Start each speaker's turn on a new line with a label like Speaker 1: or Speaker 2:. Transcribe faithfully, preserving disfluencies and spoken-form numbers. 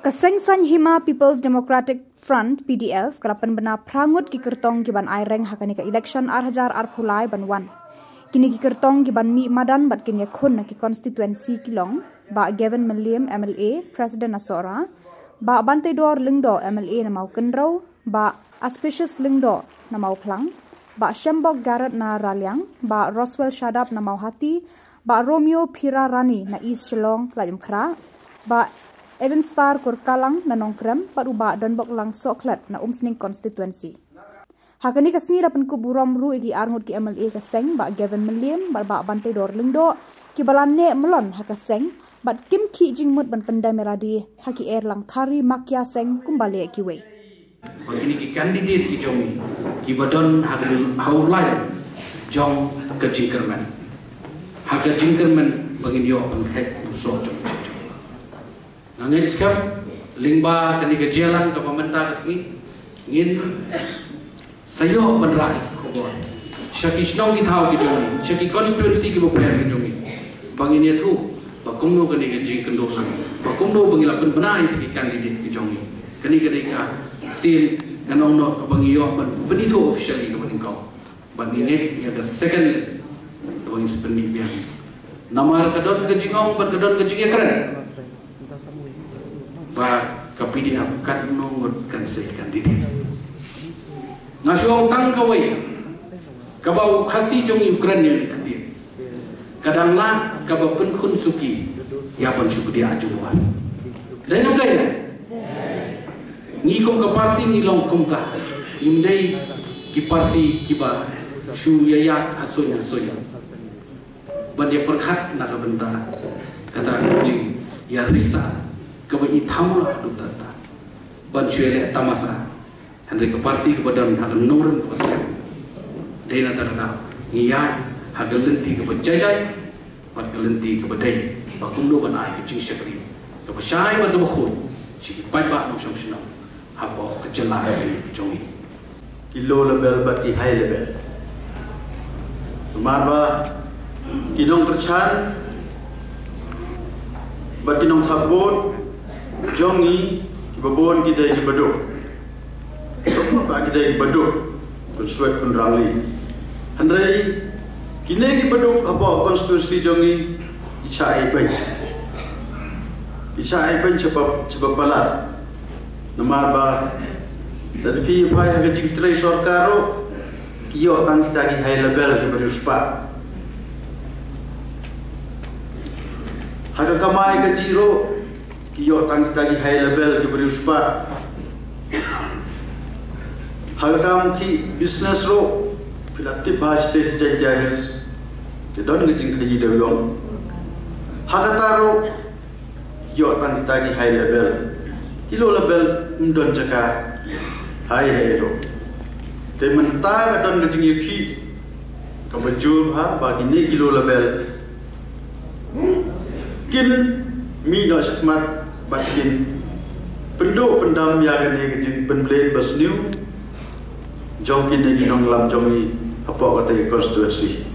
Speaker 1: Kasengsan Hima People's Democratic Front P D F kerapan bena prangut ki kertong ki ban aireng hakani ka election ar hajar ar phulai ban wan. Kini ki kertong ki ban mi madan bat kini khun ki constituency kilong ba Gavin William M L A President Asora ba Bantai Dor Lingdo M L A na mau kenrau ba Auspicious Lingdo na mau plang ba Shambok Garrett na Ralyang ba Roswell Shadap na mau hati ba Romeo Pira Rani na East Shillong Lajam Kra ba Agent Star Kurkalang na Nongkrem paruba dan bok lang soklat na umsning constituency. Hakani kasini dapat ku buram ru igi arngut ki M L A kaseng ba Gavin William ba ba Bantai Dor Lingdo ki balane melon hakaseng bat kim ki jingmut ban pendai meradi haki air lang thari makya seng kumbale ki we.
Speaker 2: Ini ki candidate ki jomi ki badon hakul haulai jong ke jingkerman. Hakka jingkerman bangin yo ban khet so jong. Nangin sekap lingba kani ke jalan ke pemerintah kesini ngin sayo benrai khobor syaki snong ki thau ki jomi syaki constituency ki bopler ki jomi bangin ye thu bakumno kani ke jing kendo lang bakumno bangila pun benai ki candidate ki jomi kani ke deka sin kanong no bangi yo ban beni thu officially ke baning kau bani ne ya the second list bangin sependi biang namar kadon ke jingong ban kadon ke jing keren ba ka P D F kan nongot kan se kandidat nasyong tang kawai ka bau khasi jong Ukraine ni khatir kadang la ka ba pen khun suki ya ban suku dia ajuan dai nam dai ni kom ka parti ni long kom ka imdai ki parti ki ba shu ya ya asonya soya ban dia perkhat na ka benta kata jing ya risa kebai thamla dutata ban chuele tamasa handre ke parti ke badan hakan noren ke pasal deina tarada ngiya hagal lenti ke bajajai pat ke lenti ke badai bakundo ban ai ke cing syakri ke pasai ban ke bakhur si pai ba no som sino hapo ke jela ke jongi
Speaker 3: kilo level bat ki high level marba kinong terchan bat kinong thabot jongi kibabon kita di baduk apa kita di baduk bersuat penrali handai kini di baduk apa konstitusi jongi isai pen isai pen sebab sebab balat nomor ba dari pi pai harga jingtrai sorkaro kiyo tang kita di high level di beruspa harga kamai ke jiro kiyo tang kita high level ke beruspa halgam ki business ro filatip bahas te sejai tiahir ke don ngejing kaji dawong hakataro kiyo tang kita high level kilo level mdon caka high hero te menta don ngejing yuki kebejul ha bagi ni kilo level kin mi do sakmat batin penduk pendam yang ini kecil penbelain bersniu jauh kini kita ngelam jauh apa kata konstitusi